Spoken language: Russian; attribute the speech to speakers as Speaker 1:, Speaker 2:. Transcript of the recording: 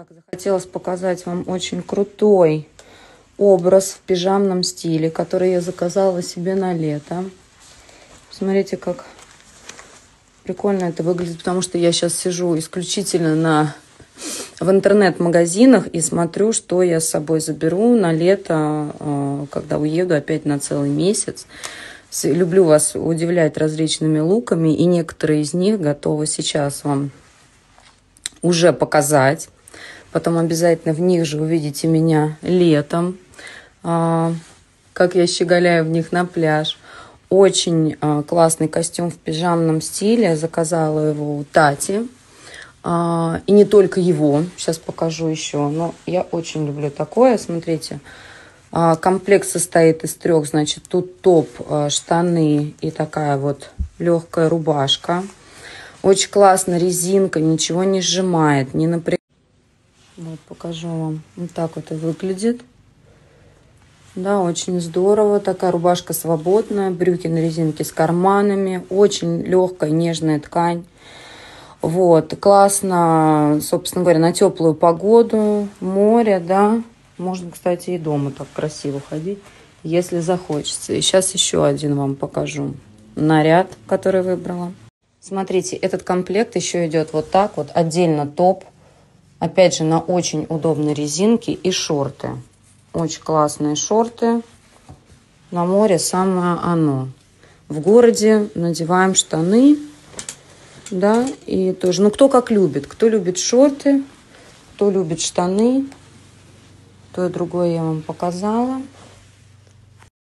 Speaker 1: Так, захотелось показать вам очень крутой образ в пижамном стиле, который я заказала себе на лето. Смотрите, как прикольно это выглядит, потому что я сейчас сижу исключительно в интернет-магазинах и смотрю, что я с собой заберу на лето, когда уеду опять на целый месяц. Люблю вас удивлять различными луками, и некоторые из них готовы сейчас вам уже показать. Потом обязательно в них же увидите меня летом, как я щеголяю в них на пляж. Очень классный костюм в пижамном стиле. Я заказала его у Тати. И не только его. Сейчас покажу еще. Но я очень люблю такое. Смотрите. Комплект состоит из 3. Значит, тут топ, штаны и такая вот легкая рубашка. Очень классно. Резинка. Ничего не сжимает, не напрягает. Вот, покажу вам. Вот так вот и выглядит. Да, очень здорово. Такая рубашка свободная. Брюки на резинке с карманами. Очень легкая, нежная ткань. Вот, классно, собственно говоря, на теплую погоду, море, да. Можно, кстати, и дома так красиво ходить, если захочется. И сейчас еще один вам покажу наряд, который выбрала. Смотрите, этот комплект еще идет вот так вот. Отдельно топ. Опять же, на очень удобной резинке и шорты. Очень классные шорты. На море самое оно. В городе надеваем штаны. Да, и тоже, ну, кто как любит. Кто любит шорты, кто любит штаны. То и другое я вам показала.